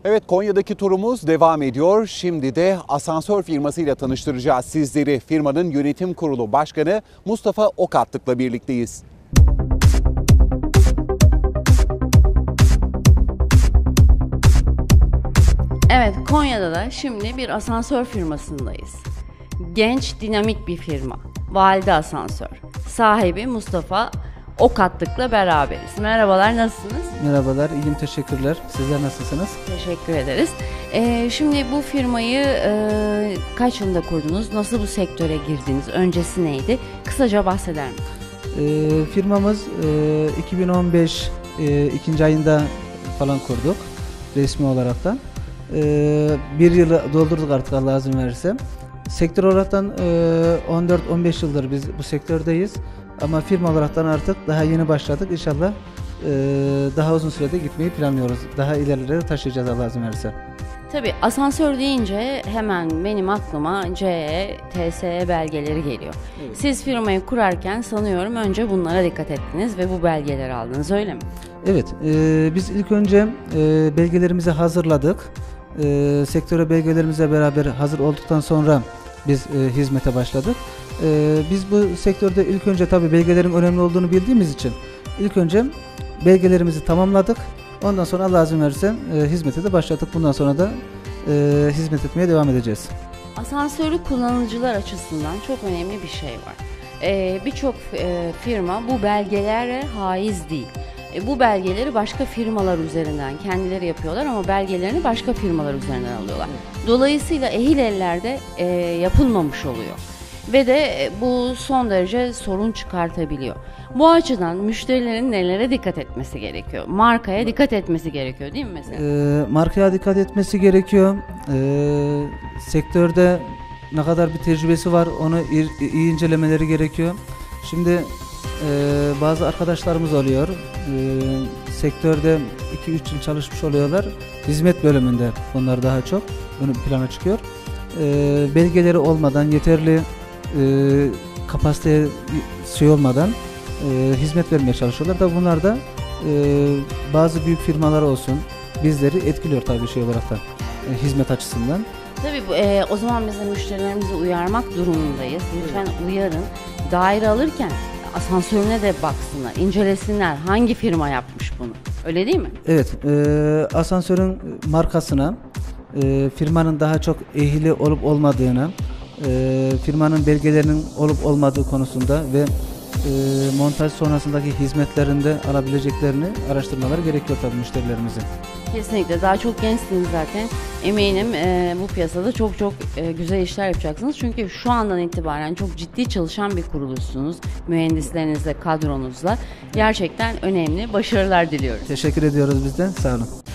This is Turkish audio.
Evet, Konya'daki turumuz devam ediyor. Şimdi de asansör firmasıyla tanıştıracağız sizleri. Firmanın yönetim kurulu başkanı Mustafa Okatlık'la birlikteyiz. Evet, Konya'da da şimdi bir asansör firmasındayız. Genç, dinamik bir firma. Valide Asansör. Sahibi Mustafa Okatlık'la beraberiz. Merhabalar, nasılsınız? Merhabalar, iyiyim, teşekkürler. Sizler nasılsınız? Teşekkür ederiz. Şimdi bu firmayı kaç yılında kurdunuz? Nasıl bu sektöre girdiniz? Öncesi neydi? Kısaca bahseder misiniz? Firmamız 2015 ikinci ayında falan kurduk resmi olaraktan. Bir yılı doldurduk artık Allah izin verirse. Sektör olaraktan 14-15 yıldır biz bu sektördeyiz. Ama firma olaraktan artık daha yeni başladık. İnşallah daha uzun sürede gitmeyi planlıyoruz. Daha ilerilere taşıyacağız Allah izin verirse. Tabii asansör deyince hemen benim aklıma CE, TSE belgeleri geliyor. Evet. Siz firmayı kurarken sanıyorum önce bunlara dikkat ettiniz ve bu belgeleri aldınız, öyle mi? Evet, biz ilk önce belgelerimizi hazırladık. Sektöre belgelerimize beraber hazır olduktan sonra biz hizmete başladık. Biz bu sektörde ilk önce tabii belgelerin önemli olduğunu bildiğimiz için ilk önce belgelerimizi tamamladık. Ondan sonra Allah izin verirse hizmete de başladık. Bundan sonra da hizmet etmeye devam edeceğiz. Asansörü kullanıcılar açısından çok önemli bir şey var. Birçok firma bu belgelere haiz değil. Bu belgeleri başka firmalar üzerinden kendileri yapıyorlar ama belgelerini başka firmalar üzerinden alıyorlar. Dolayısıyla ehil ellerde yapılmamış oluyor. Ve de bu son derece sorun çıkartabiliyor. Bu açıdan müşterilerin nelere dikkat etmesi gerekiyor? Markaya dikkat etmesi gerekiyor değil mi mesela? Markaya dikkat etmesi gerekiyor. Sektörde ne kadar bir tecrübesi var onu iyi incelemeleri gerekiyor. Şimdi bazı arkadaşlarımız oluyor. Sektörde 2-3 yıl çalışmış oluyorlar. Hizmet bölümünde bunlar daha çok ön plana çıkıyor. Belgeleri olmadan yeterli kapasiteye olmadan hizmet vermeye çalışıyorlar. Tabii bunlar da bazı büyük firmalar olsun bizleri etkiliyor tabii şey olarak da hizmet açısından. Tabii o zaman biz de müşterilerimizi uyarmak durumundayız. Lütfen uyarın. Daire alırken asansörüne de baksınlar, incelesinler. Hangi firma yapmış bunu? Öyle değil mi? Evet. Asansörün markasına, firmanın daha çok ehli olup olmadığına, firmanın belgelerinin olup olmadığı konusunda ve montaj sonrasındaki hizmetlerinde alabileceklerini araştırmaları gerekiyor tabii müşterilerimizin. Kesinlikle. Daha çok gençsiniz zaten. Eminim bu piyasada çok güzel işler yapacaksınız. Çünkü şu andan itibaren çok ciddi çalışan bir kuruluşsunuz. Mühendislerinizle, kadronuzla. Gerçekten önemli. Başarılar diliyoruz. Teşekkür ediyoruz biz de. Sağ olun.